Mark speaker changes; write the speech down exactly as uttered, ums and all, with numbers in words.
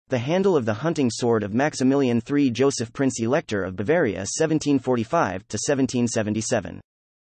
Speaker 1: The handle of the hunting sword of Maximilian the third Joseph, Prince-Elector of Bavaria, seventeen forty-five to seventeen seventy-seven.